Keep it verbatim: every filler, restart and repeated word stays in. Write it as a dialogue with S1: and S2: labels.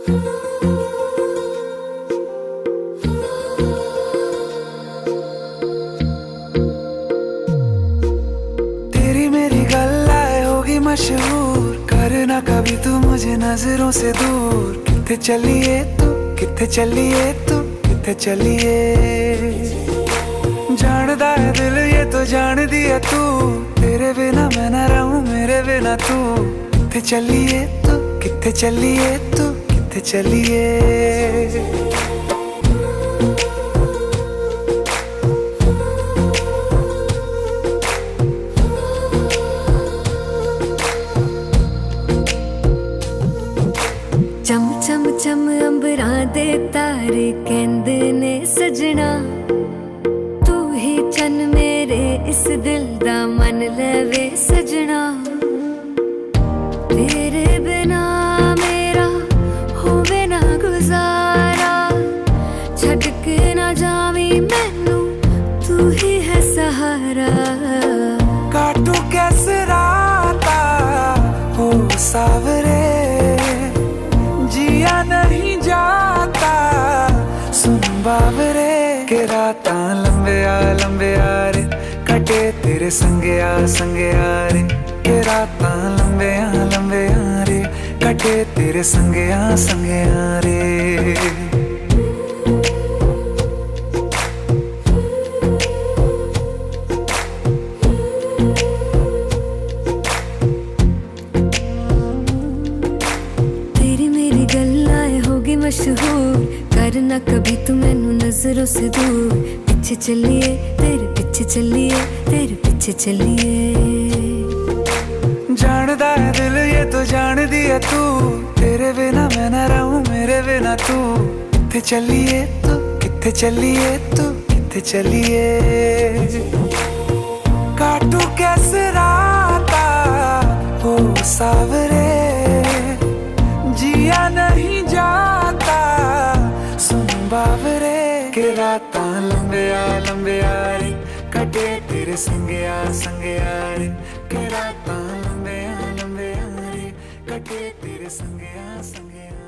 S1: तेरी मेरी गल्लाए होगी मशहूर, करना कभी तू मुझे नजरों से दूर। किथे चलिए तू, किथे चलिए तू, किथे चलिए। जानदा है दिल ये तो जान दिया तू, तेरे बिना मैं ना रहूं मेरे बिना तू। किथे चलिए तू, किथे चलिए तू, किथे चलिए।
S2: चम चम चम अंबरां दे तारे कहंदे ने सजना, तू ही चन मेरे इस दिल दा मन लवे सजना। तेरे बिना मेरा होवे ना गुजारा, छड़ के ना जावी मैनू तू ही है सहारा।
S1: काटू कैसे राता हो सावरे, जिया नहीं जाता सुन बावरे। के रातां लंबे आ लंबे आ रे, कटे तेरे संगे आ संगे आ रे। के रातां लंबे आ लंबे आ रे, कटे तेरे संगे आ संगे आ रे।
S2: मशहूर करना कभी तू मैनू नजरों से दूर। पीछे चलिए तेरे पीछे चलिए, तेरे पीछे चलिए।
S1: जानदा है दिल ये तो जान दिया तू, तेरे बिना मैं ना रहूं मेरे बिना तू। किथे चलिए तू, किथे चलिए तू, किथे चलिए। काटू कैसे राता हो सावरे, जिया नहीं जाता सुन बावरे। के रातां लंबे आ लंबे आ रे, कटे तेरे संगे आ संगे आ रे। के रातां लंबे आ लंबे आ रे, कटे तेरे संगे आ संगे आ।